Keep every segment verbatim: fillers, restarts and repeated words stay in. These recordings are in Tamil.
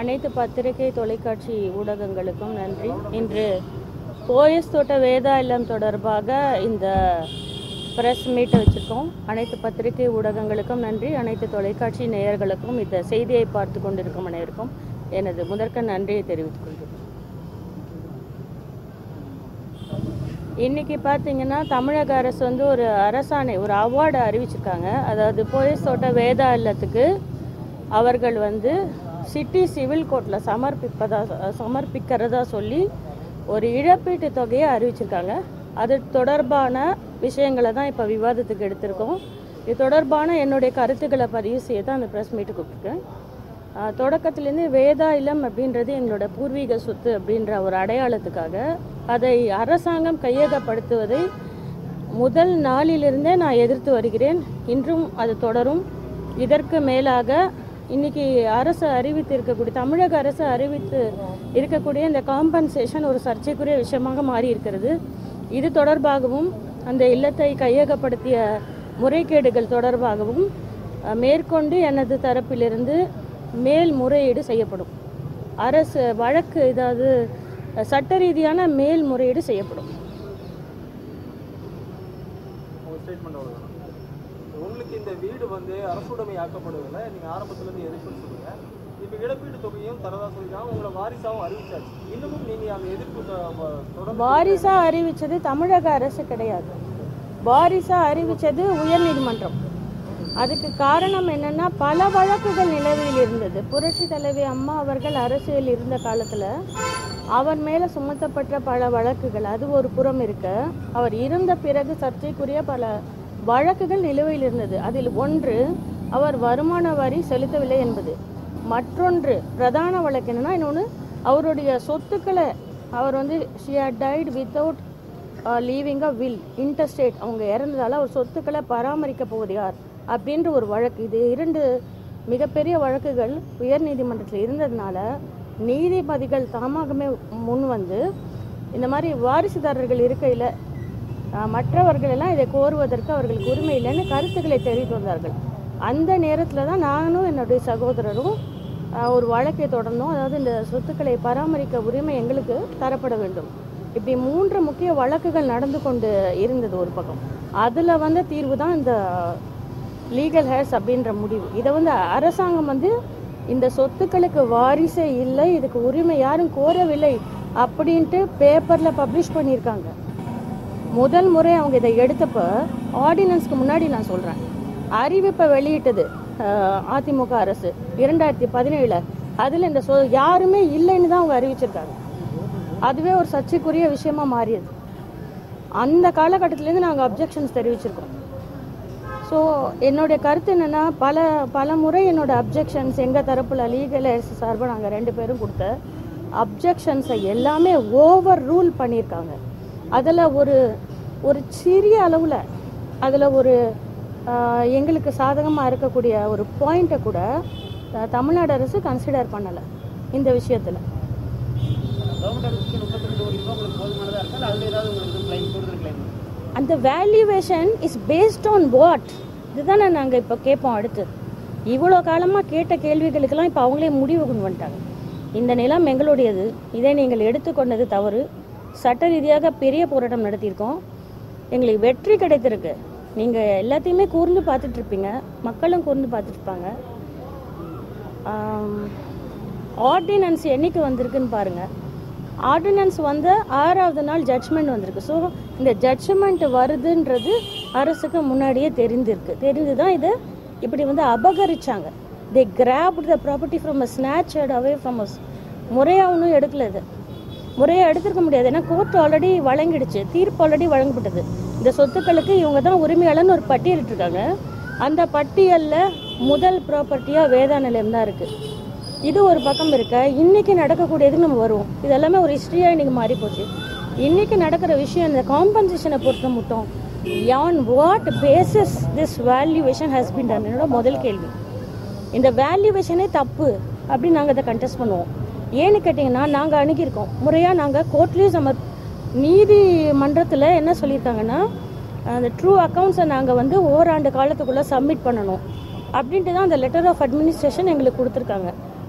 அனைத்து பத்திரிகை தொலைக்காட்சி ஊடகங்களுக்கும் நன்றி. இன்று போயஸ் தோட்ட வேதா இல்லம் தொடர்பாக இந்த பிரஸ் மீட்டை வச்சுருக்கோம். அனைத்து பத்திரிகை ஊடகங்களுக்கும் நன்றி. அனைத்து தொலைக்காட்சி நேயர்களுக்கும் இந்த செய்தியை பார்த்து கொண்டிருக்கும் அனைவருக்கும் எனது முதற்க நன்றியை தெரிவித்துக் கொள்கிறேன். இன்றைக்கி பார்த்தீங்கன்னா தமிழக அரசு வந்து ஒரு அரசாணை ஒரு அவார்டு அறிவிச்சிருக்காங்க. அதாவது போயஸ் தோட்ட வேதா இல்லத்துக்கு அவர்கள் வந்து சிட்டி சிவில் கோர்ட்டில் சமர்ப்பிப்பதா சமர்ப்பிக்கிறதா சொல்லி ஒரு இழப்பீட்டு தொகையை அறிவிச்சிருக்காங்க. அது தொடர்பான விஷயங்களை தான் இப்போ விவாதத்துக்கு எடுத்திருக்கோம். இது தொடர்பான என்னுடைய கருத்துக்களை பதிவு செய்ய தான் அந்த ப்ரெஸ் மீட்டு கூப்பிட்டுருக்கேன். தொடக்கத்துலேருந்து வேதா இல்லம் அப்படின்றது எங்களோட பூர்வீக சொத்து அப்படின்ற ஒரு அடையாளத்துக்காக அதை அரசாங்கம் கையகப்படுத்துவதை முதல் நாளிலிருந்தே நான் எதிர்த்து வருகிறேன். இன்றும் அது தொடரும். இதற்கு மேலாக இன்னைக்கு அரசு அறிவித்து இருக்கக்கூடிய தமிழக அரசு அறிவித்து இருக்கக்கூடிய இந்த காம்பன்சேஷன் ஒரு சர்ச்சைக்குரிய விஷயமாக மாறி இருக்கிறது. இது தொடர்பாகவும் அந்த இல்லத்தை கையகப்படுத்திய முறைகேடுகள் தொடர்பாகவும் மேற்கொண்டு எனது தரப்பிலிருந்து மேல் முறையீடு செய்யப்படும். அரசு வழக்கு ஏதாவது சட்ட ரீதியான மேல் முறையீடு செய்யப்படும். உங்களுக்கு இந்த வீடு வந்து அரசுடைமை ஆக்கப்படுவதில்லை, நீங்கள் ஆரம்பத்துலேருந்து எதிர்ப்புன்னு சொல்லுங்க. இப்போ இழப்பீடு தொகையும் தரதா சொல்லிட்டாங்க, உங்களை வாரிசாவும் அறிவிச்சாச்சு. இன்னமும் நீங்கள் அந்த எதிர்ப்பு வாரிசா அறிவித்தது தமிழக அரசு கிடையாது. வாரிசா அறிவித்தது உயர்நீதிமன்றம். அதுக்கு காரணம் என்னன்னா, பல வழக்குகள் நிலவில் இருந்தது. புரட்சி தலைவி அம்மா அவர்கள் அரசியல் இருந்த காலத்தில் அவர் மேலே சுமத்தப்பட்ட பல வழக்குகள் அது ஒரு புறம் இருக்க, அவர் இருந்த பிறகு சர்ச்சைக்குரிய பல வழக்குகள் நிலுவையில் இருந்தது. அதில் ஒன்று அவர் வருமான வரி செலுத்தவில்லை என்பது. மற்றொன்று பிரதான வழக்கு என்னன்னா, இன்னொன்று அவருடைய சொத்துக்களை அவர் வந்து she had died without leaving a will intestate, அவங்க இறந்ததால் அவர் சொத்துக்களை பராமரிக்க போவது யார் அப்படின்ற ஒரு வழக்கு. இது இரண்டு மிகப்பெரிய வழக்குகள் உயர் நீதிமன்றத்தில் இருந்ததுனால நீதிபதிகள் தாமாகவே முன் வந்து இந்த மாதிரி வாரிசுதாரர்கள் இருக்கையில் மற்றவர்கள் எல்லாம் இதை கோருவதற்கு அவர்களுக்கு உரிமை இல்லைன்னு கருத்துக்களை தெரிவித்து வந்தார்கள். அந்த நேரத்தில் தான் நானும் என்னுடைய சகோதரரும் ஒரு வழக்கை தொடர்ந்தோம். அதாவது இந்த சொத்துக்களை பராமரிக்க உரிமை எங்களுக்கு தரப்பட வேண்டும். இப்படி மூன்று முக்கிய வழக்குகள் நடந்து கொண்டு இருந்தது ஒரு பக்கம். அதில் வந்து தீர்வு தான் இந்த லீகல் ஹேர்ஸ் அப்படின்ற முடிவு. இதை வந்து அரசாங்கம் வந்து இந்த சொத்துக்களுக்கு வாரிசே இல்லை, இதுக்கு உரிமை யாரும் கோரவில்லை அப்படின்ட்டு பேப்பரில் பப்ளிஷ் பண்ணியிருக்காங்க. முதல் முறை அவங்க இதை எடுத்தப்போ ஆர்டினன்ஸ்க்கு முன்னாடி நான் சொல்கிறேன், அறிவிப்பை வெளியிட்டது அதிமுக அரசு இரண்டாயிரத்தி பதினேழில். அதில் இந்த சொ யாருமே இல்லைன்னு தான் அவங்க அறிவிச்சிருக்காங்க. அதுவே ஒரு சர்ச்சைக்குரிய விஷயமா மாறியது. அந்த காலகட்டத்திலேருந்து நாங்கள் அப்ஜெக்ஷன்ஸ் தெரிவிச்சிருக்கோம். ஸோ என்னுடைய கருத்து என்னென்னா, பல பல முறை என்னோட அப்ஜெக்ஷன்ஸ் எங்கள் தரப்பில் லீகல் ஹேர்ஸ் சார்பாக நாங்கள் ரெண்டு பேரும் கொடுத்த அப்ஜெக்ஷன்ஸை எல்லாமே ஓவர் ரூல் பண்ணியிருக்காங்க. அதில் ஒரு ஒரு சிறிய அளவில் அதில் ஒரு எங்களுக்கு சாதகமாக இருக்கக்கூடிய ஒரு பாயிண்ட்டை கூட தமிழ்நாடு அரசு கன்சிடர் பண்ணலை இந்த விஷயத்தில். அந்த valuation is based on what, இதுதானே நாங்கள் இப்போ கேட்போம். அடுத்து இவ்வளோ காலமாக கேட்ட கேள்விகளுக்கெல்லாம் இப்போ அவங்களே முடிவு கொண்டு வந்துட்டாங்க. இந்த நிலம் எங்களுடையது, இதை நீங்கள் எடுத்துக்கொண்டது தவறு. சட்ட ரீதியாக பெரிய போராட்டம் நடத்தியிருக்கோம், எங்களுக்கு வெற்றி கிடைத்திருக்கு. நீங்கள் எல்லாத்தையுமே கூர்ந்து பார்த்துட்ருப்பீங்க, மக்களும் கூர்ந்து பார்த்துட்ருப்பாங்க. ஆர்டினன்ஸ் என்னைக்கு வந்திருக்குன்னு பாருங்கள். ஆர்டினன்ஸ் வந்து ஆறாவது நாள் ஜட்ஜ்மெண்ட் வந்திருக்கு. ஸோ இந்த ஜட்ஜ்மெண்ட் வருதுன்றது அரசுக்கு முன்னாடியே தெரிஞ்சிருக்கு. தெரிஞ்சு தான் இதை இப்படி வந்து அபகரிச்சாங்க. They grabbed the property from a snatched away from us. முறையாக ஒன்றும் எடுக்கல, இது முறையாக எடுத்திருக்க முடியாது. ஏன்னா கோர்ட் ஆல்ரெடி வழங்கிடுச்சு, தீர்ப்பு ஆல்ரெடி வழங்கப்பட்டது. இந்த சொத்துக்களுக்கு இவங்க தான் உரிமையாளர்னு ஒரு பட்டியலிட்டிருக்காங்க. அந்த பட்டியலில் முதல் ப்ராப்பர்ட்டியாக வேதா நிலையம் தான் இருக்குது. இது ஒரு பக்கம் இருக்க, இன்றைக்கி நடக்கக்கூடியதுக்கு நம்ம வருவோம். இது எல்லாமே ஒரு ஹிஸ்ட்ரியாக இன்றைக்கி மாறி போச்சு. இன்றைக்கி நடக்கிற விஷயம் இந்த காம்பன்சேஷனை பொறுத்த மட்டும் on what basis this valuation has been done. என்னோட முதல் கேள்வி, இந்த வேல்யூவேஷனே தப்பு அப்படின்னு நாங்கள் இதை கண்டெஸ்ட் பண்ணுவோம். ஏன்னு கேட்டிங்கன்னா, நாங்கள் அணுகியிருக்கோம் முறையாக. நாங்கள் கோர்ட்லேயும் சமர் நீதிமன்றத்தில் என்ன சொல்லியிருக்காங்கன்னா, அந்த ட்ரூ அக்கௌண்ட்ஸை நாங்கள் வந்து ஓராண்டு காலத்துக்குள்ளே சப்மிட் பண்ணணும் அப்படின்ட்டு தான் அந்த லெட்டர் ஆஃப் அட்மினிஸ்ட்ரேஷன் எங்களுக்கு கொடுத்துருக்காங்க.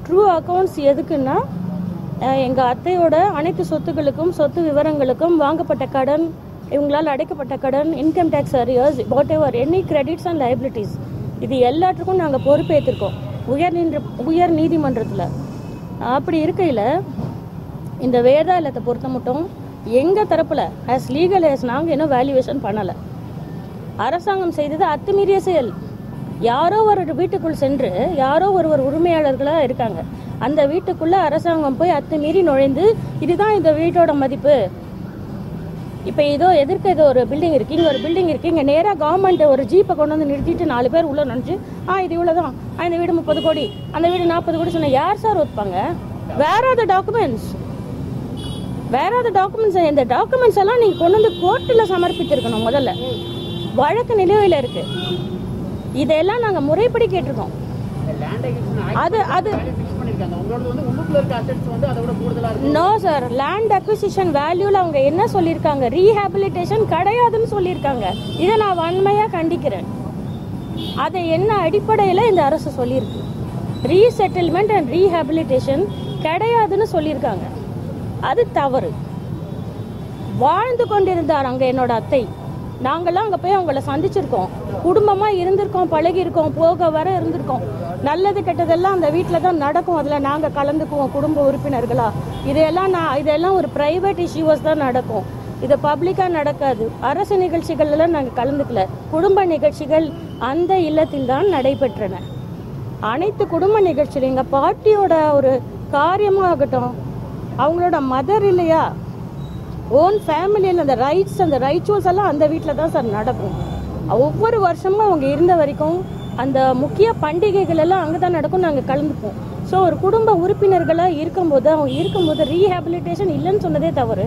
ட்ரூ அக்கௌண்ட்ஸ் எதுக்குன்னா எங்கள் அத்தையோட அனைத்து சொத்துக்களுக்கும் சொத்து விவரங்களுக்கும் வாங்கப்பட்ட கடன், இவங்களால் அடைக்கப்பட்ட கடன், income tax arrears, whatever any credits and liabilities, இது எல்லாத்துக்கும் நாங்கள் பொறுப்பேற்றிருக்கோம் உயர் நீதி உயர் நீதிமன்றத்தில். அப்படி இருக்கையில் இந்த வேதா இல்லத்தை பொறுத்த மட்டும் எங்கள் தரப்பில் ஆஸ் லீகல் ஆஸ் நாங்கள் இன்னும் வேல்யூவேஷன் பண்ணலை. அரசாங்கம் செய்தது அத்துமீறிய செயல். யாரோ ஒரு வீட்டுக்குள் சென்று யாரோ ஒருவர் உரிமையாளர்களாக இருக்காங்க, அந்த வீட்டுக்குள்ளே அரசாங்கம் போய் அத்துமீறி நுழைந்து இதுதான் இந்த வீட்டோட மதிப்பு, இப்போ ஏதோ எதிர்க்க ஏதோ ஒரு பில்டிங் இருக்குது, இங்கே ஒரு பில்டிங் இருக்குது, இங்கே நேராக கவர்மெண்ட் ஒரு ஜீப்பை கொண்டு வந்து நிறுத்திட்டு நாலு பேர் உள்ளே நினச்சி ஆ இது இவ்வளோ தான், ஆ இந்த வீடு முப்பது கோடி, அந்த வீடு நாற்பது கோடி சொன்னால் யார் சார் ஒத்துப்பாங்க? Where are the documents? Where are the documents? இந்த டாக்குமெண்ட்ஸ் எல்லாம் நீங்கள் கொண்டு வந்து கோர்ட்டில் சமர்ப்பித்திருக்கணும். முதல்ல வழக்கு நிலுவையில் இருக்கு, இதெல்லாம் நாங்கள் முறைப்படி கேட்டிருக்கோம். அது அது நோ சார், லேண்ட் அக்விசிஷன் வேல்யூல அவங்க என்ன சொல்லியிருக்காங்க, ரீஹாபிலிட்டேஷன் கிடையாதுன்னு சொல்லியிருக்காங்க. இதை நான் வன்மையாக கண்டிக்கிறேன். அதை என்ன அடிப்படையில் இந்த அரசு சொல்லியிருக்கு, ரீசெட்டில்மெண்ட் அண்ட் ரீஹாபிலிட்டேஷன் கிடையாதுன்னு சொல்லியிருக்காங்க. அது தவறு. வாழ்ந்து கொண்டிருந்தார் அங்கே என்னோட அத்தை. நாங்கள்லாம் அங்கே போய் அவங்கள சந்திச்சிருக்கோம், குடும்பமாக இருந்திருக்கோம், பழகிருக்கோம், போக வர இருந்திருக்கோம். நல்லது கெட்டதெல்லாம் அந்த வீட்டில் தான் நடக்கும், அதில் நாங்கள் கலந்துக்குவோம் குடும்ப உறுப்பினர்களாக. இதையெல்லாம் நான் இதெல்லாம் ஒரு ப்ரைவேட் இஷ்யூஸ் தான் நடக்கும், இது பப்ளிக்காக நடக்காது. அரசு நிகழ்ச்சிகள்லாம் நாங்கள் கலந்துக்கல. குடும்ப நிகழ்ச்சிகள் அந்த இல்லத்தில் தான் நடைபெற்றன. அனைத்து குடும்ப நிகழ்ச்சியில் எங்கள் பாட்டியோட ஒரு காரியமாகட்டும், அவங்களோட மதர் இல்லையா, ஓன் ஃபேமிலியில் அந்த ரைட்ஸ் அந்த ரைச்சுவல்ஸ் எல்லாம் அந்த வீட்டில் தான் சார் நடக்கும். ஒவ்வொரு வருஷமும் அவங்க இருந்த வரைக்கும் அந்த முக்கிய பண்டிகைகள் எல்லாம் அங்கே தான் நடக்கும், நாங்கள் கலந்துப்போம். ஸோ ஒரு குடும்ப உறுப்பினர்களாக இருக்கும்போது அவங்க இருக்கும்போது ரீஹாபிலிட்டேஷன் இல்லைன்னு சொன்னதே தவறு.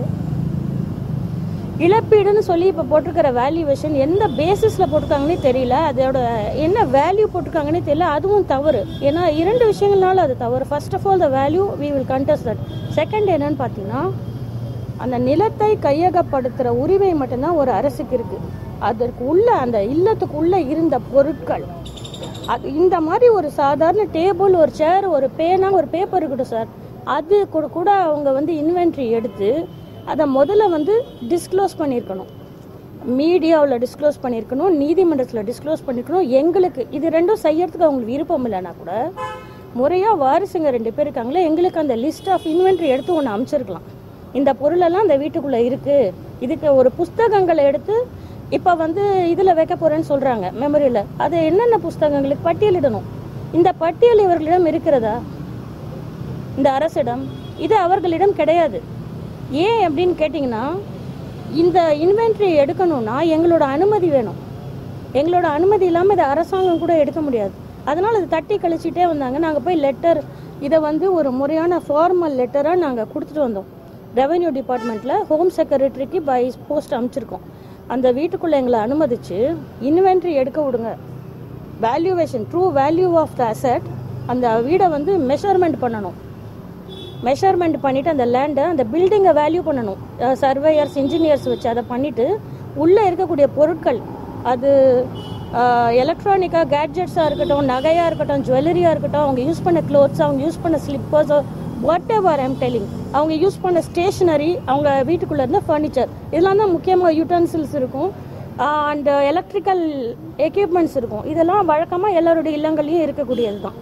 இழப்பீடுன்னு சொல்லி இப்போ போட்டிருக்கிற வேல்யூவேஷன் எந்த பேசிஸில் போட்டிருக்காங்கன்னே தெரியல, அதோட என்ன வேல்யூ போட்டிருக்காங்கன்னே தெரியல, அதுவும் தவறு. ஏன்னா இரண்டு விஷயங்கள்னால அது தவறு. First of all the value we will contest that. Second என்னன்னு பார்த்தீங்கன்னா, அந்த நிலத்தை கையகப்படுத்துகிற உரிமை மட்டும்தான் ஒரு அரசுக்கு இருக்குது. அதற்கு உள்ள அந்த இல்லத்துக்கு உள்ள இருந்த பொருட்கள், அது இந்த மாதிரி ஒரு சாதாரண டேபிள், ஒரு சேர், ஒரு பேனா, ஒரு பேப்பர் இருக்கட்டும் சார், அது கூட கூட அவங்க வந்து இன்வென்ட்ரி எடுத்து அதை முதல்ல வந்து டிஸ்க்ளோஸ் பண்ணியிருக்கணும், மீடியாவில் டிஸ்க்ளோஸ் பண்ணியிருக்கணும், நீதிமன்றத்தில் டிஸ்க்ளோஸ் பண்ணியிருக்கணும். எங்களுக்கு இது ரெண்டும் செய்யறதுக்கு அவங்களுக்கு விருப்பம் இல்லைன்னா கூட முறையாக வாரிசுங்க ரெண்டு பேர் இருக்காங்களே, எங்களுக்கு அந்த லிஸ்ட் ஆஃப் இன்வென்ட்ரி எடுத்து ஒன்று அமைச்சிருக்கலாம். இந்த பொருளெல்லாம் இந்த வீட்டுக்குள்ளே இருக்குது, இதுக்கு ஒரு புஸ்தகங்களை எடுத்து இப்போ வந்து இதில் வைக்க போகிறேன்னு சொல்கிறாங்க மெமரியில், அது என்னென்ன புஸ்தகங்களுக்கு பட்டியலிடணும். இந்த பட்டியல் இவர்களிடம் இருக்கிறதா இந்த அரசிடம்? இது அவர்களிடம் கிடையாது. ஏன் அப்படின்னு கேட்டிங்கன்னா, இந்த இன்வென்ட்ரி எடுக்கணும்னா எங்களோட அனுமதி வேணும். எங்களோட அனுமதி இல்லாமல் இதை அரசாங்கம் கூட எடுக்க முடியாது. அதனால் அது தட்டி கழிச்சிட்டே வந்தாங்க. நாங்கள் போய் லெட்டர், இதை வந்து ஒரு முறையான ஃபார்மல் லெட்டராக நாங்கள் கொடுத்துட்டு வந்தோம். ரெவென்யூ டிபார்ட்மெண்ட்டில் ஹோம் செக்ரட்டரிக்கு பை போஸ்ட் அனுப்பிச்சிருக்கோம். அந்த வீட்டுக்குள்ளே எங்களை அனுமதிச்சு இன்வென்ட்ரி எடுக்க விடுங்க, valuation true value of the asset, அந்த வீடை வந்து மெஷர்மெண்ட் பண்ணணும். மெஷர்மெண்ட் பண்ணிவிட்டு அந்த லேண்டை, அந்த பில்டிங்கை வேல்யூ பண்ணணும். சர்வேயர்ஸ், இன்ஜினியர்ஸ் வச்சு அதை பண்ணிவிட்டு உள்ளே இருக்கக்கூடிய பொருட்கள், அது எலக்ட்ரானிக்காக கேட்ஜெட்ஸாக இருக்கட்டும், நகையாக இருக்கட்டும், ஜுவல்லரியாக இருக்கட்டும், அவங்க யூஸ் பண்ண க்ளோத்ஸ், அவங்க யூஸ் பண்ண slippers, whatever I'm telling, அவங்க யூஸ் பண்ண ஸ்டேஷனரி, அவங்க வீட்டுக்குள்ளே இருந்த ஃபர்னிச்சர், இதெல்லாம் தான் முக்கியமாக யூட்டன்சில்ஸ் இருக்கும், அண்ட் எலக்ட்ரிக்கல் எக்யூப்மெண்ட்ஸ் இருக்கும். இதெல்லாம் வழக்கமாக எல்லாருடைய இல்லங்களையும் இருக்கக்கூடியது தான்.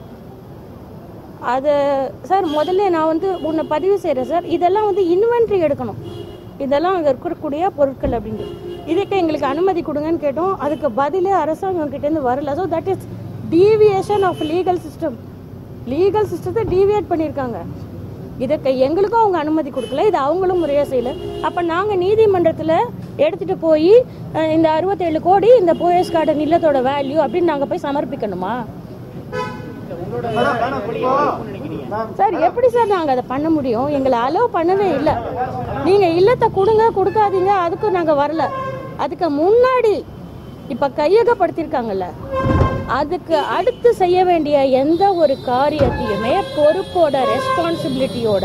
அது சார் முதல்ல நான் வந்து உன்னை பதிவு செய்கிறேன் சார், இதெல்லாம் வந்து இன்வென்ட்ரி எடுக்கணும், இதெல்லாம் அங்கே இருக்கக்கூடிய பொருட்கள் அப்படின்ட்டு. இதுக்கு எங்களுக்கு அனுமதி கொடுங்கன்னு கேட்டோம், அதுக்கு பதிலே அரசாங்கம் கிட்டேருந்து வரல. So that is deviation of legal system. Legal சிஸ்டத்தை டீவியேட் பண்ணியிருக்காங்க. இதுக்கு எங்களுக்கும் அவங்க அனுமதி கொடுக்கல, இது அவங்களும் முறையாக செய்யலை. அப்போ நாங்கள் நீதிமன்றத்தில் எடுத்துகிட்டு போய் இந்த அறுபத்தேழு கோடி இந்த போயஸ் கார்டன் இல்லத்தோட வேல்யூ அப்படின்னு நாங்கள் போய் சமர்ப்பிக்கணுமா சார்? எப்படி சார் நாங்கள் அதை பண்ண முடியும்? எங்களை அலோவ் பண்ணவே இல்லை. நீங்கள் இல்லத்தை கொடுங்க கொடுக்காதீங்க அதுக்கு நாங்கள் வரல. அதுக்கு முன்னாடி இப்போ கையகப்படுத்தியிருக்காங்கல்ல, அதுக்கு அடுத்து செய்ய வேண்டிய எந்த ஒரு காரியத்தையுமே பொறுப்போட ரெஸ்பான்சிபிலிட்டியோட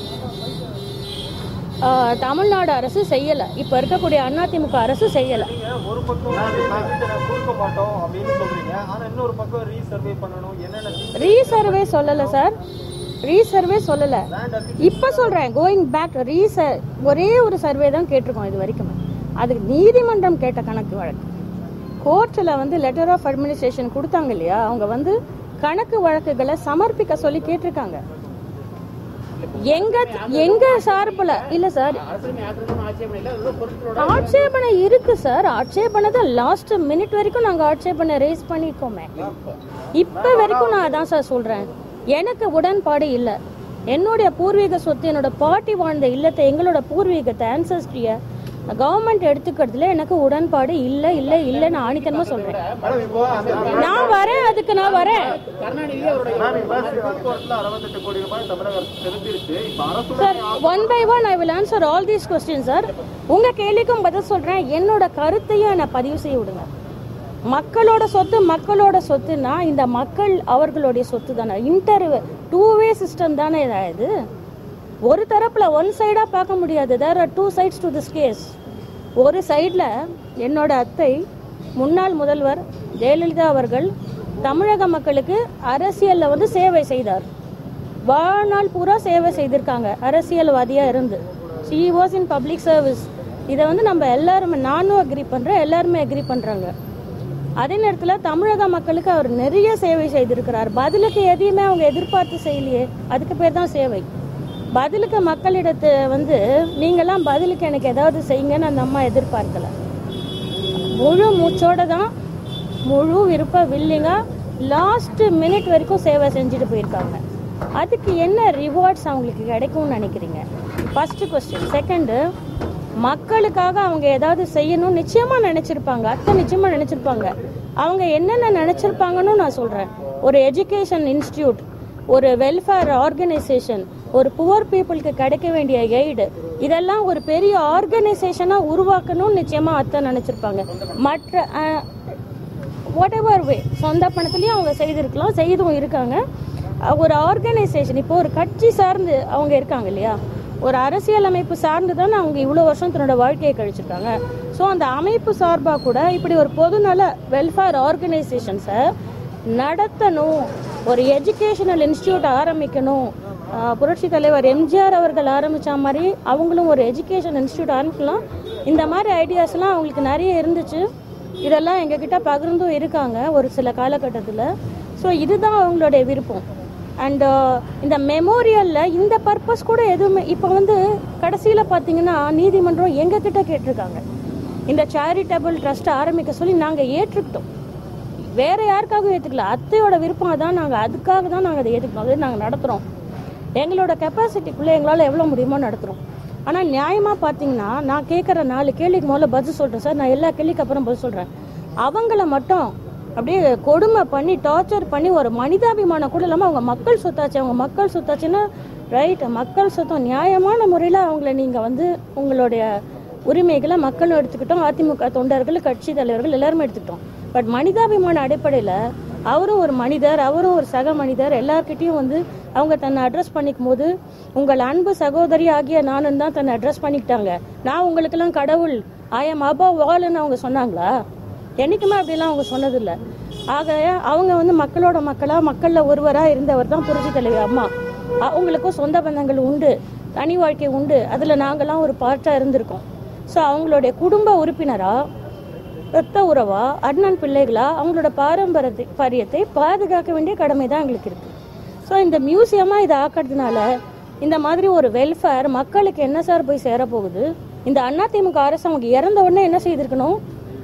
தமிழ்நாடு அரசு செய்யலை. இப்போ இருக்கக்கூடிய அதிமுக அரசு செய்யலை. ஒரு பக்கம் கொடுக்க மாட்டோம் அப்படின்னு சொல்றீங்க, ஆனா இன்னொரு பக்கம் ரீசர்வே பண்ணணும். என்னென்ன ரீசர்வே சொல்லலை சார், ரீசர்வே சொல்லல, இப்ப சொல்றேன் கோயிங் பேக் ரீசர் ஒரே ஒரு சர்வே தான் கேட்டிருக்கோம் இது வரைக்கும். அதுக்கு நீதிமன்றம் கேட்ட கணக்கு வழக்கு கோர்ட்ல வந்து லெட்டர் ஆஃப் அட்மினிஸ்ட்ரேஷன் கொடுத்தாங்க இல்லையா, அவங்க வந்து கணக்கு வழக்குகளை சமர்ப்பிக்க சொல்லி கேட்டிருக்காங்க. எங்க எங்க சார்புல இல்ல சார், ஆட்சேபனை இருக்கு சார். ஆட்சேபனை தான் லாஸ்ட் மினிட் வரைக்கும் நாங்க ஆட்சேபனை ரேஸ் பண்ணிருக்கோமே. இப்ப வரைக்கும் நான் அதான் சார் சொல்றேன், எனக்கு உடன்பாடு இல்லை. என்னுடைய பூர்வீக சொத்து, என்னோட பாட்டி வாழ்ந்த இல்லத்தை, எங்களோட பூர்வீகத்தை, ஆன்சஸ்ட்ரிய கவர்மெண்ட் எடுத்துக்கிறதுல எனக்கு உடன்பாடு இல்லை இல்லை இல்லை நான் ஆணித்தனமா சொல்றேன். நான் வரேன், அதுக்கு நான் வரேன் sir. One by one I will answer all these question sir. உங்க கேள்விக்கும் பதில் சொல்றேன், என்னோட கருத்தையும் என்ன பதிவு செய்ய விடுங்க. மக்களோட சொத்து மக்களோட சொத்துனா இந்த மக்கள் அவர்களுடைய சொத்து தானே. இன்டர் டூ வே சிஸ்டம் தானே இது. ஒரு தரப்புல ஒன் சைடா பார்க்க முடியாது. There are two sides to this case. ஒரு சைட்ல என்னோட அத்தை முன்னாள் முதல்வர் ஜெயலலிதா அவர்கள் தமிழக மக்களுக்கு அரசியல்ல வந்து சேவை செய்தார். வாழ்நாள் பூரா சேவை செய்திருக்காங்க அரசியல்வாதியா இருந்து. She was in public service. இதை வந்து நம்ம எல்லாருமே, நானும் அக்ரி பண்றேன், எல்லாருமே அக்ரி பண்றாங்க. அதே நேரத்தில் தமிழக மக்களுக்கு அவர் நிறைய சேவை செய்திருக்கிறார். பதிலுக்கு எதையுமே அவங்க எதிர்பார்த்து செய்யலையே, அதுக்கு பேர் தான் சேவை. பதிலுக்கு மக்களிடத்து வந்து நீங்களாம் பதிலுக்கு எனக்கு ஏதாவது செய்யுங்கன்னு அந்த அம்மா எதிர்பார்க்கல. முழு மூச்சோட தான், முழு விருப்ப வில்லிங்கா லாஸ்ட் மினிட் வரைக்கும் சேவை செஞ்சுட்டு போயிருக்காங்க. அதுக்கு என்ன ரிவார்ட்ஸ் அவங்களுக்கு கிடைக்கும்னு நினைக்கிறீங்க? First question. செகண்டு, மக்களுக்காக அவங்க ஏதாவது செய்யணும் நிச்சயமா நினைச்சிருப்பாங்க, அத்தை நிச்சயமா நினைச்சிருப்பாங்க. அவங்க என்னென்ன நினைச்சிருப்பாங்கன்னு நான் சொல்றேன். ஒரு எஜுகேஷன் இன்ஸ்டிடியூட், ஒரு வெல்ஃபேர் ஆர்கனைசேஷன், ஒரு புவர் பீப்புளுக்கு கிடைக்க வேண்டிய எய்டு, இதெல்லாம் ஒரு பெரிய ஆர்கனைசேஷனா உருவாக்கணும்னு நிச்சயமா அத்தை நினைச்சிருப்பாங்க. மற்ற வாட் எவர் வே சொந்த பணத்துலயும் அவங்க செய்திருக்கலாம், செய்தும் இருக்காங்க. ஒரு ஆர்கனைசேஷன், இப்போ ஒரு கட்சி சார்ந்து அவங்க இருக்காங்க இல்லையா, ஒரு அரசியல் அமைப்பு சார்ந்து தானே அவங்க இவ்வளோ வருஷம் தன்னோட வாழ்க்கையை கழிச்சிருக்காங்க. ஸோ அந்த அமைப்பு சார்பாக கூட இப்படி ஒரு பொதுநல வெல்ஃபேர் ஆர்கனைசேஷன்ஸை நடத்தணும், ஒரு எஜுகேஷனல் இன்ஸ்டிடியூட் ஆரம்பிக்கணும். புரட்சி தலைவர் எம்ஜிஆர் அவர்கள் ஆரம்பித்த மாதிரி அவங்களும் ஒரு எஜுகேஷன் இன்ஸ்டிடியூட் ஆரம்பிக்கலாம். இந்த மாதிரி ஐடியாஸ்லாம் அவங்களுக்கு நிறைய இருந்துச்சு. இதெல்லாம் எங்ககிட்ட பகிர்ந்தும் இருக்காங்க ஒரு சில காலகட்டத்தில். ஸோ இதுதான் அவங்களுடைய விருப்பம். அண்ட் இந்த மெமோரியலில் இந்த பர்பஸ் கூட எதுவுமே இப்போ வந்து கடைசியில் பார்த்தீங்கன்னா நீதிமன்றம் எங்ககிட்ட கேட்டிருக்காங்க, இந்த சேரிட்டபிள் ட்ரஸ்ட் ஆரம்பிக்க சொல்லி நாங்கள் ஏற்றுக்கிட்டோம். வேற யாருக்காகவும் ஏற்றுக்கல, அத்தையோட விருப்பம் தான். நாங்கள் அதுக்காக தான் நாங்கள் அதை ஏற்றுக்கணும். அதை நாங்கள் நடத்துகிறோம். எங்களோட கெப்பாசிட்டிக்குள்ளே எங்களால் எவ்வளோ முடியுமோ நடத்துகிறோம். ஆனால் நியாயமாக பார்த்தீங்கன்னா நான் கேட்குற நாலு கேள்விக்கு முதல்ல பதில் சொல்கிறேன் சார். நான் எல்லா கேள்விக்கு அப்புறம் பதில் சொல்கிறேன். அவங்கள மட்டும் அப்படியே கொடுமை பண்ணி டார்ச்சர் பண்ணி ஒரு மனிதாபிமானம் கூட இல்லாமல் அவங்க மக்கள் சொத்தாச்சு, அவங்க மக்கள் சொத்தாச்சுன்னா ரைட், மக்கள் சொத்தம் நியாயமான முறையில் அவங்கள நீங்கள் வந்து உங்களுடைய உரிமைகளை மக்களும் எடுத்துக்கிட்டோம், அதிமுக தொண்டர்கள் கட்சி தலைவர்கள் எல்லாருமே எடுத்துக்கிட்டோம். பட் மனிதாபிமான அடிப்படையில் அவரும் ஒரு மனிதர், அவரும் ஒரு சக மனிதர், எல்லார்கிட்டையும் வந்து அவங்க தன்னை அட்ரஸ் பண்ணிக்கும் போது உங்கள் அன்பு சகோதரி ஆகிய நானும் தான் தன்னை அட்ரஸ் பண்ணிக்கிட்டாங்க. நான் உங்களுக்கெல்லாம் கடவுள், ஐ எம் அபவ் ஆல்னு அவங்க சொன்னாங்களா? என்றைக்குமே அப்படிலாம் அவங்க சொன்னதில்லை. ஆக அவங்க வந்து மக்களோட மக்களாக மக்களில் ஒருவராக இருந்தவர் தான் புரட்சி தலைவர் அம்மா. அவங்களுக்கும் சொந்த பந்தங்கள் உண்டு, தனி வாழ்க்கை உண்டு, அதில் நாங்கள்லாம் ஒரு பார்ட்டாக இருந்திருக்கோம். ஸோ அவங்களுடைய குடும்ப உறுப்பினராக, ரத்த உறவா, அண்ணன் பிள்ளைகளா அவங்களோட பாரம்பரிய பாரியத்தை பாதுகாக்க வேண்டிய கடமை தான் எங்களுக்கு இருக்குது. ஸோ இந்த மியூசியமாக இதை ஆக்கிறதுனால இந்த மாதிரி ஒரு வெல்ஃபேர் மக்களுக்கு என்ன சார் போய் சேரப்போகுது? இந்த அதிமுக அரசு அவங்க இறந்த உடனே என்ன செய்திருக்கணும்,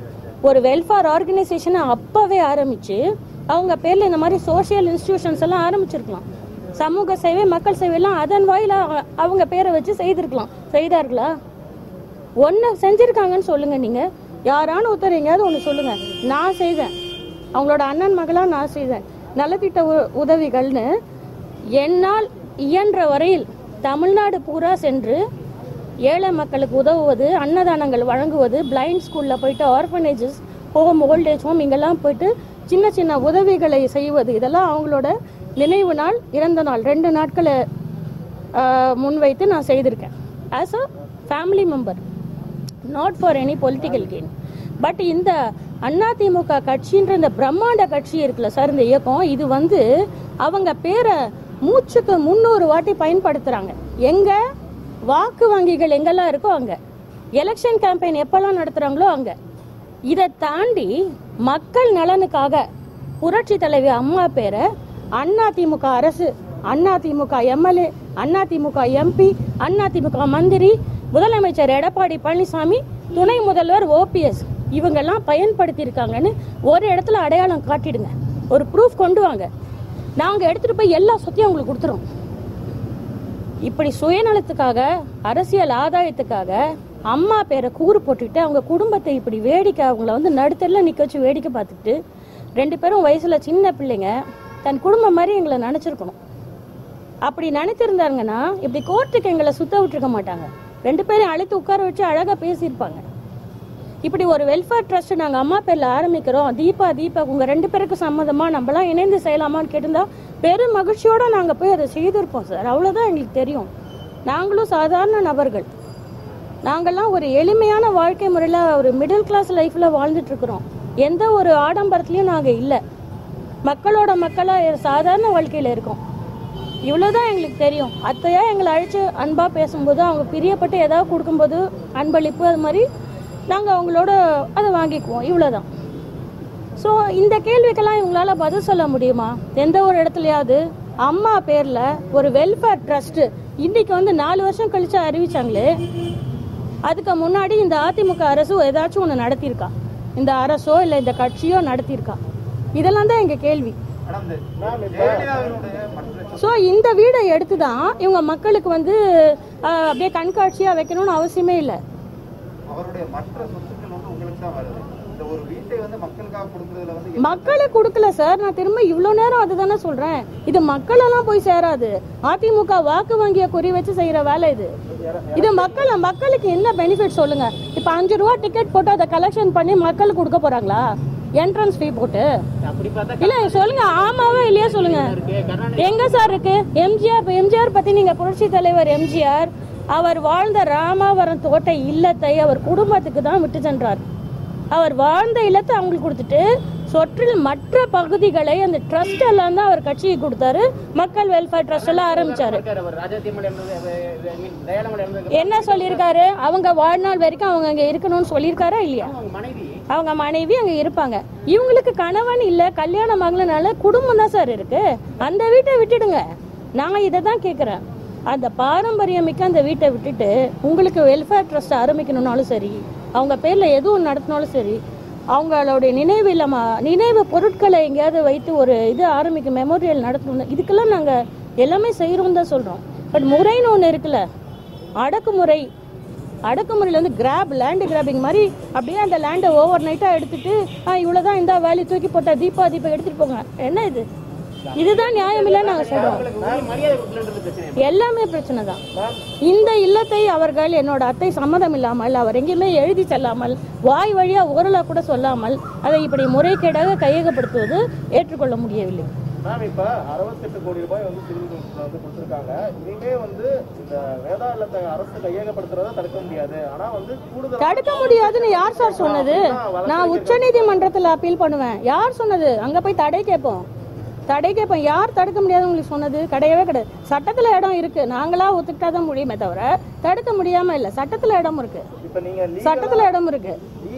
ஒரு வெல்ஃபேர் ஆர்கனைசேஷனை அப்பவே ஆரம்பிச்சு அவங்க பேர்ல இந்த மாதிரி சோசியல் இன்ஸ்டிடியூஷன்ஸ் எல்லாம் ஆரம்பிச்சிருக்கலாம். சமூக சேவை, மக்கள் சேவை எல்லாம் அதன் வாயில அவங்க பேரை வச்சு செய்திருக்கலாம். செய்தார்களா? ஒன்னு செஞ்சிருக்காங்கன்னு சொல்லுங்க. நீங்க யாரான ஒருத்தர் எங்கேயாவது ஒன்று சொல்லுங்க. நான் செய்தேன், அவங்களோட அண்ணன் மகளா நான் செய்தேன். நலத்திட்ட உதவிகள்னு என்னால் இயன்ற வரையில் தமிழ்நாடு பூரா சென்று ஏழை மக்களுக்கு உதவுவது, அன்னதானங்கள் வழங்குவது, பிளைண்ட் ஸ்கூலில் போயிட்டு ஆர்ஃபனேஜஸ் ஹோம், ஓல்டேஜ் ஹோம் இங்கெல்லாம் போயிட்டு சின்ன சின்ன உதவிகளை செய்வது, இதெல்லாம் அவங்களோட நினைவு நாள், இறந்த நாள் ரெண்டு நாட்களை முன்வைத்து நான் செய்திருக்கேன். As a family member, not for any political gain. But இந்த அதிமுக கட்சின்ற இந்த பிரம்மாண்ட கட்சி இருக்குல்ல சார், இந்த இயக்கம், இது வந்து அவங்க பேரை மூச்சுக்கு முன்னூறு வாட்டி பயன்படுத்துறாங்க. எங்க வாக்கு வங்கிகள் எங்கெல்லாம் இருக்கோ அங்க, எலெக்ஷன் கேம்பெயின் எப்பெல்லாம் நடத்துறாங்களோ அங்க. இதை தாண்டி மக்கள் நலனுக்காக புரட்சி தலைவி அம்மா பேரை அதிமுக அரசு, அதிமுக எம்எல்ஏ, அதிமுக எம்பி, அதிமுக மந்திரி, முதலமைச்சர் எடப்பாடி பழனிசாமி, துணை முதல்வர் ஓபிஎஸ் இவங்கெல்லாம் பயன்படுத்தி இருக்காங்கன்னு ஒரு இடத்துல அடையாளம் காட்டிடுங்க, ஒரு ப்ரூஃப் கொண்டு வாங்க. நாங்க எடுத்துட்டு போய் எல்லா சொத்தையும் அவங்களுக்கு கொடுத்துரும். இப்படி சுயநலத்துக்காக, அரசியல் ஆதாயத்துக்காக அம்மா பேரை கூறு போட்டுக்கிட்டு அவங்க குடும்பத்தை இப்படி வேடிக்கை, அவங்கள வந்து நடுத்தரில் நிக்க வச்சு வேடிக்கை பார்த்துட்டு, ரெண்டு பேரும் வயசுல சின்ன பிள்ளைங்க, தன் குடும்பம் மாதிரி எங்களை நினைச்சிருக்கணும். அப்படி நினைச்சிருந்தாங்கன்னா இப்படி கோர்ட்டுக்கு எங்களை சுத்த விட்டுருக்க மாட்டாங்க. ரெண்டு பேரும் அழைத்து உட்கார வச்சு அழகா பேசியிருப்பாங்க. இப்படி ஒரு வெல்ஃபேர் ட்ரஸ்ட் நாங்கள் அம்மா பேர்ல ஆரம்பிக்கிறோம், தீபா தீபா உங்க ரெண்டு பேருக்கு சம்மதமா, நம்மளாம் இணைந்து செய்யலாமான்னு கேட்டிருந்தா பெரும் மகிழ்ச்சியோட நாங்க போய் அதை செய்திருப்போம் சார். அவ்வளவுதான் எங்களுக்கு தெரியும். நாங்களும் சாதாரண நபர்கள், நாங்கள்லாம் ஒரு எளிமையான வாழ்க்கை முறையில் ஒரு மிடில் கிளாஸ் லைஃப்ல வாழ்ந்துட்டு இருக்கிறோம். எந்த ஒரு ஆடம்பரத்துலயும் நாங்க இல்லை, மக்களோட மக்களா சாதாரண வாழ்க்கையில இருக்கோம். இவ்வளவுதான் எங்களுக்கு தெரியும். அத்தையா எங்களை அழைச்சு அன்பா பேசும்போது, அவங்க பிரியப்பட்டு ஏதாவது கொடுக்கும்போது அன்பளிப்பு அது மாதிரி நாங்கள் அவங்களோட அதை வாங்கிக்குவோம். இவ்வளோதான். ஸோ இந்த கேள்விக்கெல்லாம் இவங்களால பதில் சொல்ல முடியுமா? எந்த ஒரு இடத்துலையாவது அம்மா பேரில் ஒரு வெல்ஃபேர் ட்ரஸ்ட் இன்னைக்கு வந்து நாலு வருஷம் கழிச்சு அறிவிச்சாங்களே, அதுக்கு முன்னாடி இந்த அதிமுக அரசு ஏதாச்சும் ஒன்று நடத்தியிருக்கா? இந்த அரசோ இல்லை இந்த கட்சியோ நடத்தியிருக்கா? இதெல்லாம் தான் எங்கள் கேள்வி. ஸோ இந்த வீடை எடுத்து தான் இவங்க மக்களுக்கு வந்து அப்படியே கண்காட்சியாக வைக்கணும்னு அவசியமே இல்லை. மக்களுக்கு கொடுக்கல சார். நான் திரும்ப இவ்வளவு நேரம் அதுதானே சொல்றேன். இது மக்கள் எல்லாம் போய் சேராது. அதிமுக வாக்கு வங்கிய குறி வச்சு செய்யற வேலை இது. இது மக்கள் மக்களுக்கு என்ன பெனிஃபிட் சொல்லுங்க? இப்ப அஞ்சு ரூபா டிக்கெட் போட்டு அதை கலெக்ஷன் பண்ணி மக்களுக்கு கொடுக்க போறாங்களா? என்ட்ரன்ஸ் ஃபீ போட்டு இல்ல சொல்லுங்க, ஆமாவா இல்லையா சொல்லுங்க. எங்க சார் இருக்கு எம்ஜிஆர்? எம்ஜிஆர் பத்தி நீங்க புரட்சி தலைவர் எம்ஜிஆர் அவர் வாழ்ந்த ராமாவரம் தோட்ட இல்லத்தை அவர் குடும்பத்துக்கு தான் விட்டு சென்றார். அவர் வாழ்ந்த இல்லத்தை அவங்களுக்கு கொடுத்துட்டு சொற்றில் மற்ற பகுதிகளை அந்த ட்ரஸ்ட் எல்லாம் தான் அவர் கட்சிக்கு கொடுத்தாரு. மக்கள் வெல்ஃபேர் ட்ரஸ்ட் எல்லாம் ஆரம்பிச்சாரு. என்ன சொல்லியிருக்காரு? அவங்க வாழ்நாள் வரைக்கும் அவங்க அங்க இருக்கணும்னு சொல்லியிருக்காரா இல்லையா? அவங்க மனைவி அங்க இருப்பாங்க. இவங்களுக்கு கணவன் இல்ல, கல்யாணம் ஆகலனால குடும்பம் தான் சார் இருக்கு. அந்த வீட்டை விட்டுடுங்க. நான் இதை தான் கேட்கிறேன். அந்த பாரம்பரியமிக்க அந்த வீட்டை விட்டுட்டு உங்களுக்கு வெல்ஃபேர் ட்ரஸ்ட் ஆரம்பிக்கணும்னாலும் சரி, அவங்க பேர்ல எதுவும் நடத்தினாலும் சரி, அவங்களுடைய நினைவு இல்லாம நினைவு பொருட்களை எங்கேயாவது வைத்து ஒரு இது ஆரம்பிக்க மெமோரியல் நடத்தணும். இதுக்கெல்லாம் நாங்க எல்லாமே செய்யறோம் தான் சொல்றோம். பட் முறைன்னு ஒண்ணு இருக்குல்ல, அடக்குமுறை. அடக்குமுறையில வந்து கிராப் லேண்ட் கிராபிங் மாதிரி அப்படியே அந்த லேண்டை ஓவர் நைட்டா எடுத்துட்டு இவ்வளவுதான் இந்த வேலி தூக்கி போட்டா தீபா தீபா எடுத்துட்டு போங்க. என்ன இது? இதுதான் நியாயம் இல்ல நாங்க சொல்றோம். எல்லாமே பிரச்சனை தான். இந்த இல்லத்தை அவர்கள் என்னோட அத்தை சம்மதம் இல்லாமல், அவர் எங்கேயுமே எழுதி செல்லாமல், வாய் வழியா ஓரலா கூட சொல்லாமல் அதை இப்படி முறைகேடாக கையகப்படுத்துவது ஏற்றுக்கொள்ள முடியவில்லை. மேம், இப்ப அறுபத்தெட்டு கோடி ரூபாய் வந்து சிவில் வந்து கொடுத்திருக்காங்க. இனிமே வந்து இந்த வேதா இல்லத்தை அரசு கையகப்படுத்துறத தடுக்க முடியாது. ஆனா வந்து கூடுதல் தடுக்க முடியாதுன்னு யார் சார் சொன்னது? நான் உச்ச நீதிமன்றத்துல அப்பீல் பண்ணுவேன். யார் சொன்னது? அங்க போய் தடை கேட்போம். தடை கேட்போம். யார் தடுக்க முடியாதுன்னு உங்களுக்கு சொன்னது? கிடையவே கிடையாது. சட்டத்துல இடம் இருக்கு. நாங்களா ஒத்துக்கிட்டாதான் முடியுமே தவிர தடுக்க முடியாம இல்ல. சட்டத்துல இடம் இருக்கு. சட்டத்துல இடம் இருக்கு.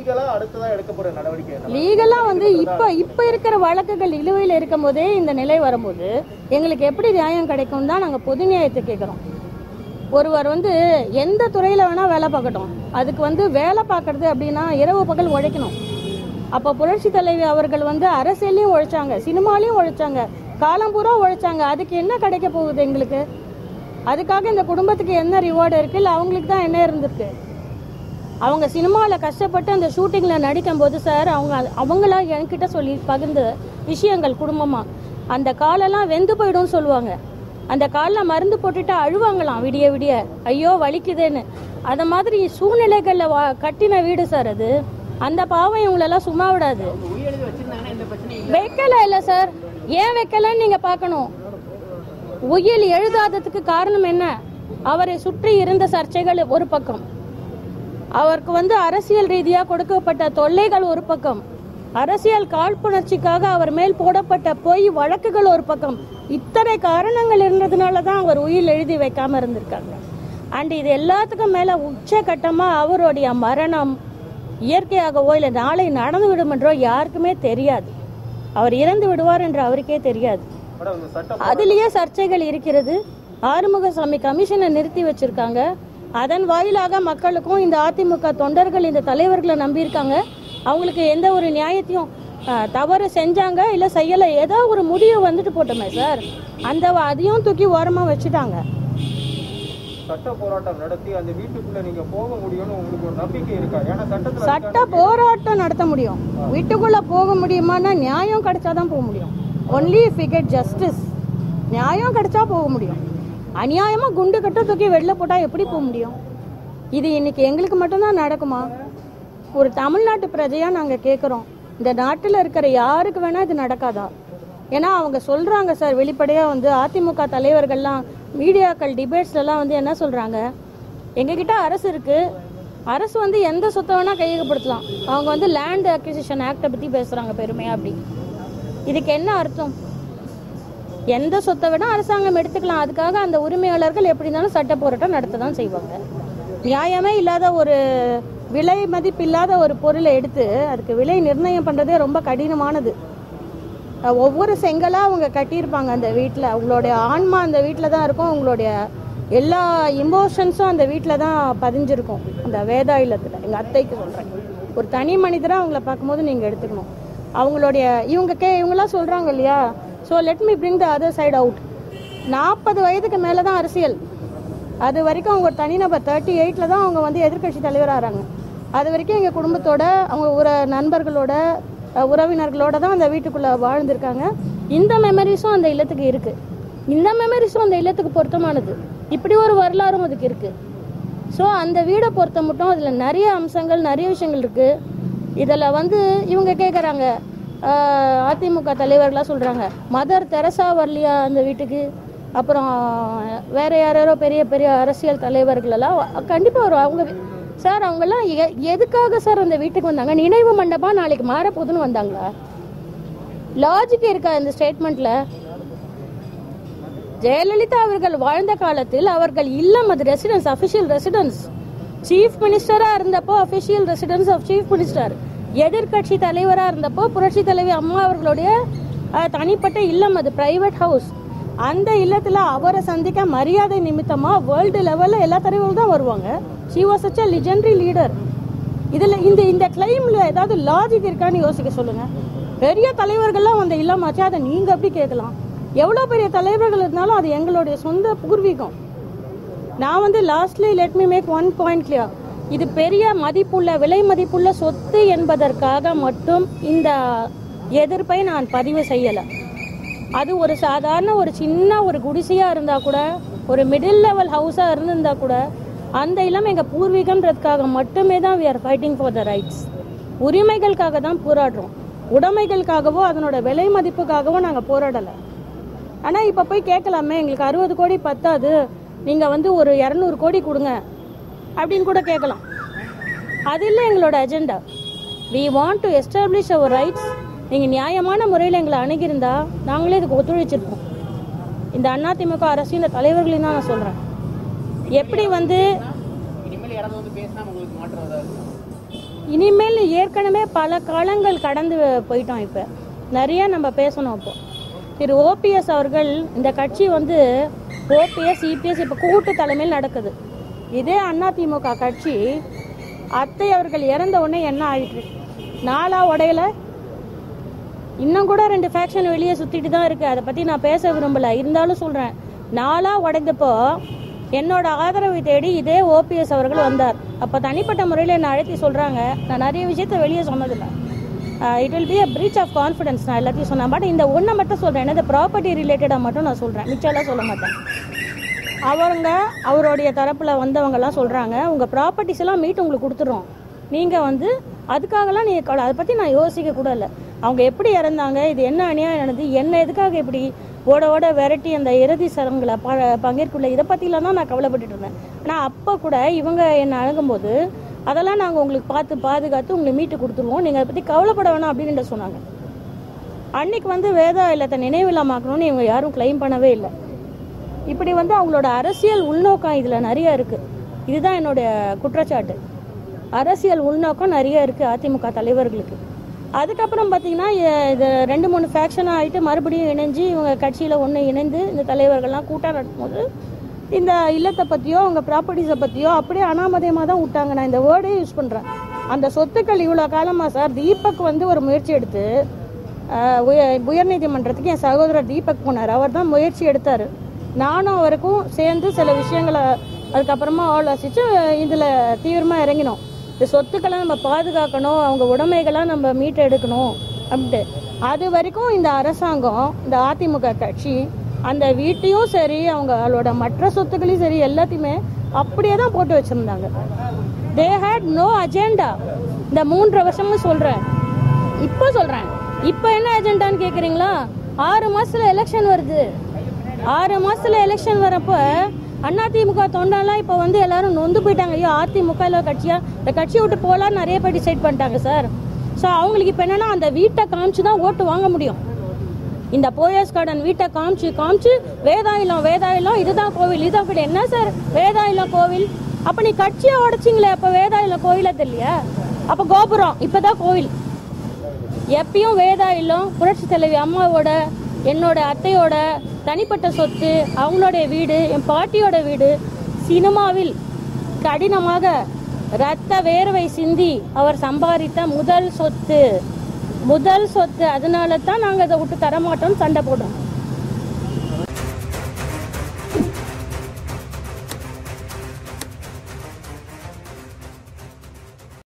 லீகலா வந்து இப்ப இப்ப இருக்கிற வழக்குகள் நிலுவையில் இருக்கும் போதே இந்த நிலை வரும்போது எங்களுக்கு எப்படி நியாயம் கிடைக்கும் தான் நாங்க பொது நியாயத்தை கேட்கிறோம். ஒருவர் வந்து எந்த துறையில வேணா வேலை பார்க்கட்டும், அதுக்கு வந்து வேலை பார்க்கறது அப்படின்னா இரவு பகல் உழைக்கணும். அப்ப புரட்சி தலைவி அவர்கள் வந்து அரசியலையும் உழைச்சாங்க, சினிமாலையும் உழைச்சாங்க, காலம் பூரா உழைச்சாங்க. அதுக்கு என்ன கிடைக்க போகுது எங்களுக்கு? அதுக்காக இந்த குடும்பத்துக்கு என்ன ரிவார்டு இருக்கு? இல்ல அவங்களுக்கு தான் என்ன இருந்திருக்கு? அவங்க சினிமாவில் கஷ்டப்பட்டு அந்த ஷூட்டிங்கில் நடிக்கும் போது சார் அவங்க அவங்களா என்கிட்ட சொல்லி பகிர்ந்த விஷயங்கள் குடும்பமாக, அந்த காலெல்லாம் வெந்து போயிடும்னு சொல்லுவாங்க. அந்த காலில் மருந்து போட்டுட்டு அழுவாங்களாம் விடிய விடிய, ஐயோ வலிக்குதுன்னு. அந்த மாதிரி சூழ்நிலைகளில் வா கட்டின வீடு சார் அது. அந்த பாவம் இவங்களெல்லாம் சும்மா விடாது. வைக்கல இல்லை சார், ஏன் வைக்கலன்னு நீங்கள் பார்க்கணும். உயில் எழுதாததுக்கு காரணம் என்ன? அவரை சுற்றி இருந்த சர்ச்சைகள் ஒரு பக்கம், அவருக்கு வந்து அரசியல் ரீதியாக கொடுக்கப்பட்ட தொல்லைகள் ஒரு பக்கம், அரசியல் காழ்ப்புணர்ச்சிக்காக அவர் மேல் போடப்பட்ட பொய் வழக்குகள் ஒரு பக்கம், இத்தனை காரணங்கள் இருந்ததுனால தான் அவர் உயிர் எழுதி வைக்காம இருந்திருக்காங்க. அண்ட் இது எல்லாத்துக்கும் மேல உச்சகட்டமா அவருடைய மரணம் இயற்கையாகவோ இல்லை நாளை நடந்து விடும் என்றோ யாருக்குமே தெரியாது. அவர் இறந்து விடுவார் என்று அவருக்கே தெரியாது. அதுலயே சர்ச்சைகள் இருக்கிறது. ஆறுமுகசாமி கமிஷனை நிறுத்தி வச்சிருக்காங்க. அதன் வாயிலாக மக்களுக்கும் இந்த அதிமுக தொண்டர்கள் இந்த தலைவர்களை நம்பியிருக்காங்க. அவங்களுக்கு எந்த ஒரு நியாயத்தையும் தவறு செஞ்சாங்க இல்லை செய்யலை, ஏதோ ஒரு முடிவு வந்துட்டு போட்டோமே சார், அந்த அதையும் தூக்கி ஓரமா வச்சுட்டாங்க. சட்ட போராட்டம் நடத்தி அந்த வீட்டுக்குள்ள நீங்க போக முடியும்னு உங்களுக்கு ஒரு நம்பிக்கை இருக்கா? ஏன்னா சட்டத்துல சட்ட போராட்டம் நடத்த முடியும், வீட்டுக்குள்ள போக முடியுமான்னா நியாயம் கிடைச்சாதான் போக முடியும். Only if we get justice. நியாயம் கிடைச்சா போக முடியும். அநியாயமா குண்டு கட்ட தூக்கி வெளில போட்டா எப்படி போக முடியும்? இது இன்னைக்கு எங்களுக்கு மட்டும்தான் நடக்குமா? ஒரு தமிழ்நாட்டு பிரஜையா நாங்க கேட்குறோம், இந்த நாட்டில் இருக்கிற யாருக்கு வேணா இது நடக்காதா? ஏன்னா அவங்க சொல்றாங்க சார் வெளிப்படையா வந்து அதிமுக தலைவர்கள்லாம் மீடியாக்கள் டிபேட்ஸ்லாம் வந்து என்ன சொல்றாங்க, எங்ககிட்ட அரசு இருக்கு, அரசு வந்து எந்த சொத்தை வேணா கையகப்படுத்தலாம். அவங்க வந்து லேண்ட் அக்விசிஷன் ஆக்டை பத்தி பேசுறாங்க பெருமையா. அப்படி இதுக்கு என்ன அர்த்தம்? எந்த சொத்தை வேணா அரசாங்கம் எடுத்துக்கலாம், அதுக்காக அந்த உரிமையாளர்கள் எப்படி இருந்தாலும் சட்ட போராட்டம் நடத்த தான் செய்வாங்க. நியாயமே இல்லாத ஒரு விலை மதிப்பு இல்லாத ஒரு பொருளை எடுத்து அதுக்கு விலை நிர்ணயம் பண்றதே ரொம்ப கடினமானது. ஒவ்வொரு செங்கலா அவங்க கட்டியிருப்பாங்க அந்த வீட்டில், அவங்களுடைய ஆன்மா அந்த வீட்டில் தான் இருக்கும், அவங்களுடைய எல்லா இமோஷன்ஸும் அந்த வீட்டில் தான் பதிஞ்சிருக்கும். அந்த வேதா இல்லத்தில் எங்கள் அத்தைக்கு சொல்கிறேன், ஒரு தனி மனிதராக அவங்கள பார்க்கும்போது நீங்கள் எடுத்துக்கணும். அவங்களுடைய இவங்க கே இவங்களாம் சொல்கிறாங்க இல்லையா, so let me bring the other side out. நாற்பது வயதுக்கு மேலே தான் அரசியல். அது வரைக்கும் அவங்க ஒரு தனிநபர் தேர்ட்டி எயிட்டில் தான் அவங்க வந்து எதிர்கட்சி தலைவராகிறாங்க. அது வரைக்கும் எங்கள் குடும்பத்தோட அவங்க ஒரு நண்பர்களோட உறவினர்களோட தான் அந்த வீட்டுக்குள்ளே வாழ்ந்திருக்காங்க. இந்த மெமரிஸும் அந்த இல்லத்துக்கு இருக்குது. இந்த மெமரிஸும் அந்த இல்லத்துக்கு பொருத்தமானது. இப்படி ஒரு வரலாறும் அதுக்கு இருக்குது. ஸோ அந்த வீடை பொறுத்த மட்டும் அதில் நிறைய அம்சங்கள் நிறைய விஷயங்கள் இருக்குது. இதில் வந்து இவங்க கேட்குறாங்க, அதிமுக தலைவர்களாக சொல்கிறாங்க, மதர் தெரசா வரலையா அந்த வீட்டுக்கு, அப்புறம் வேற யாரோ பெரிய பெரிய அரசியல் தலைவர்கள் எல்லாம் கண்டிப்பாக வரும். அவங்க சார் அவங்கெல்லாம் எதுக்காக சார் அந்த வீட்டுக்கு வந்தாங்க? நினைவு மண்டபம் நாளைக்கு மாறப்போகுதுன்னு வந்தாங்களா? லாஜிக் இருக்கா இந்த ஸ்டேட்மெண்ட்ல? ஜெயலலிதா அவர்கள் வாழ்ந்த காலத்தில் அவர்கள் இல்லம் அது ரெசிடென்ஸ், அபிஷியல் ரெசிடென்ஸ். சீஃப் மினிஸ்டரா இருந்தப்போ official residence of chief minister. எதிர்கட்சி தலைவரா இருந்தப்போ புரட்சி தலைவி அம்மா அவர்களுடைய தனிப்பட்ட இல்லம், அது பிரைவேட் ஹவுஸ். அந்த இல்லத்துல அவரை சந்திக்க மரியாதை நிமித்தமா வேர்ல்டு லெவல்ல எல்லா தலைவர்களும் தான் வருவாங்க. She was such a legendary leader. இதுல இந்த இந்த கிளைம்ல ஏதாவது லாஜிக் இருக்கான்னு யோசிக்க சொல்லுங்க. பெரிய தலைவர்கள்லாம் அந்த இல்லமாச்சு, அதை நீங்க எப்படி கேட்கலாம்? எவ்வளவு பெரிய தலைவர்கள் இருந்தாலும் அது எங்களுடைய சொந்த பூர்வீகம். நான் வந்து lastly let me make one point clear. இது பெரிய மதிப்புள்ள விலை மதிப்புள்ள சொத்து என்பதற்காக மட்டும் இந்த எதிர்ப்பை நான் பதிவு செய்யலை. அது ஒரு சாதாரண ஒரு சின்ன ஒரு குடிசையாக இருந்தால் கூட, ஒரு மிடில் லெவல் ஹவுஸாக இருந்திருந்தா கூட, அந்த இளம் எங்கள் பூர்வீகம்ன்றதுக்காக மட்டுமே தான் we are fighting for the rights. உரிமைகளுக்காக தான் போராடுறோம். உடைமைகளுக்காகவோ அதனோட விலை மதிப்புக்காகவோ நாங்கள் போராடலை. ஆனால் இப்போ போய் கேட்கலாமே, எங்களுக்கு அறுபது கோடி பத்தாது, நீங்கள் வந்து ஒரு இரநூறு கோடி கொடுங்க அப்படின்னு கூட கேட்கலாம். அது இல்லை எங்களோட agenda. We want to establish our rights. நீங்கள் நியாயமான முறையில் எங்களை அணுகியிருந்தா நாங்களே இதுக்கு ஒத்துழைச்சிருப்போம். இந்த அதிமுக அரசு இந்த தலைவர்களையும் தான் நான் சொல்கிறேன். எப்படி வந்து இனிமேல் ஏற்கனவே பல காலங்கள் கடந்து போயிட்டோம். இப்போ நிறைய நம்ம பேசணும். இப்போ திரு ஓபிஎஸ் அவர்கள், இந்த கட்சி வந்து ஓபிஎஸ் இபிஎஸ் இப்போ கூட்டு தலைமையில் நடக்குது. இதே அதிமுக கட்சி அத்தை அவர்கள் இறந்த உடனே என்ன ஆயிட்டு நாளா உடையில இன்னும் கூட ரெண்டு ஃபேக்ஷன் வெளியே சுற்றிட்டு தான் இருக்குது. அதை பற்றி நான் பேச விரும்பலை, இருந்தாலும் சொல்கிறேன். நாளாக உடைந்தப்போ என்னோட ஆதரவை தேடி இதே ஓபிஎஸ் அவர்கள் வந்தார். அப்போ தனிப்பட்ட முறையில் என்னை அழைத்தி சொல்கிறாங்க, நான் நிறைய விஷயத்த வெளியே சொன்னதில்லை, it will be a breach of confidence, நான் எல்லாத்தையும் சொன்னேன். பட் இந்த ஒன்றை மட்டும் சொல்கிறேன், என்னது ப்ராப்பர்ட்டி ரிலேட்டடாக மட்டும் நான் சொல்கிறேன், மிச்சம்லாம் சொல்ல மாட்டேன். அவங்க அவருடைய தரப்பில் வந்தவங்கெல்லாம் சொல்கிறாங்க, உங்கள் ப்ராப்பர்ட்டிஸ் எல்லாம் மீட் உங்களுக்கு கொடுத்துட்றோம், நீங்கள் வந்து அதுக்காகலாம் நீங்கள் அதை பற்றி நான் யோசிக்க கூட இல்லை. அவங்க எப்படி இறந்தாங்க, இது என்ன அநியாயம் நடந்தது, என்ன எதுக்காக இப்படி ஓட ஓட விரட்டி அந்த இறுதி சடங்குல ப பங்கேற்குள்ள இதை பற்றிலாம் தான் நான் கவலைப்பட்டுட்டு இருந்தேன். ஆனால் அப்போ கூட இவங்க என்னை அணுகும்போது அதெல்லாம் நாங்கள் உங்களுக்கு பார்த்து பாதுகாத்து உங்களை மீட்டு கொடுத்துருவோம், நீங்கள் அதை பற்றி கவலைப்பட வேணாம் அப்படின்னு சொன்னாங்க. அன்னைக்கு வந்து வேதா இல்லத்தை நினைவில்லாமாக்கணும்னு இவங்க யாரும் கிளைம் பண்ணவே இல்லை. இப்படி வந்து அவங்களோட அரசியல் உள்நோக்கம் இதில் நிறைய இருக்குது. இதுதான் என்னுடைய குற்றச்சாட்டு. அரசியல் உள்நோக்கம் நிறைய இருக்குது அதிமுக தலைவர்களுக்கு. அதுக்கப்புறம் பார்த்தீங்கன்னா இது ரெண்டு மூணு ஃபேக்ஷனாக ஆகிட்டு மறுபடியும் இணைஞ்சு இவங்க கட்சியில் ஒன்று இணைந்து இந்த தலைவர்கள்லாம் கூட்டம் நடக்கும்போது இந்த இல்லத்தை பற்றியோ அவங்க ப்ராப்பர்ட்டிஸை பற்றியோ அப்படியே அனாமதயமாக தான் விட்டாங்க. நான் இந்த வேர்டே யூஸ் பண்ணுறேன். அந்த சொத்துக்கள் இவ்வளோ காலமாக சார் தீபக் வந்து ஒரு முயற்சி எடுத்து உய உயர்நீதிமன்றத்துக்கு என் சகோதரர் தீபக் போனார். அவர் தான் முயற்சி எடுத்தார். நானும் அவருக்கும் சேர்ந்து சில விஷயங்களை அதுக்கப்புறமா ஆலோசித்து இதில் தீவிரமாக இறங்கினோம். இந்த சொத்துக்களை நம்ம பாதுகாக்கணும், அவங்க உடைமைகளாக நம்ம மீட்டு எடுக்கணும் அப்படின்ட்டு. அது வரைக்கும் இந்த அரசாங்கம், இந்த அதிமுக கட்சி அந்த வீட்டையும் சரி அவங்களோட மற்ற சொத்துக்களையும் சரி எல்லாத்தையுமே அப்படியே தான் போட்டு வச்சுருந்தாங்க. They had no agenda. இந்த மூன்றரை வருஷமும் சொல்கிறேன், இப்போ சொல்கிறேன். இப்போ என்ன அஜெண்டான்னு கேட்குறீங்களா? ஆறு மாதத்தில் எலெக்ஷன் வருது. ஆறு மாதத்தில் எலெக்ஷன் வரப்போ அதிமுக தொண்டெல்லாம் இப்போ வந்து எல்லாரும் நொந்து போயிட்டாங்க. ஐயோ அதிமுக இல்லை கட்சியாக இந்த கட்சியை விட்டு போகலான்னு நிறைய பேர் டிசைட் பண்ணிட்டாங்க சார். ஸோ அவங்களுக்கு இப்போ என்னென்னா அந்த வீட்டை காமிச்சு தான் ஓட்டு வாங்க முடியும். இந்த போயஸ் கார்டன் வீட்டை காமிச்சு காமிச்சு வேதாயிலம் வேதாயிலம் இதுதான் கோவில் இதுதான் கோவில். என்ன சார் வேதாயிலம் கோவில்? அப்போ நீ கட்சியை உடைச்சிங்களே, அப்போ வேதாயிலம் கோவில தெரியலையா? அப்போ கோபுரம் இப்போதான் கோவில். எப்பயும் வேதாயிலம் புரட்சி தலைவி அம்மாவோட என்னோட அத்தையோட தனிப்பட்ட சொத்து, அவங்களுடைய வீடு, என் பாட்டியோட வீடு. சினிமாவில் கடினமாக இரத்த வேர்வை சிந்தி அவர் சம்பாதித்த முதல் சொத்து முதல் சொத்து அதனால தான் நாங்கள் அதை விட்டு தரமாட்டோம்னு சண்டை போடுறோம்.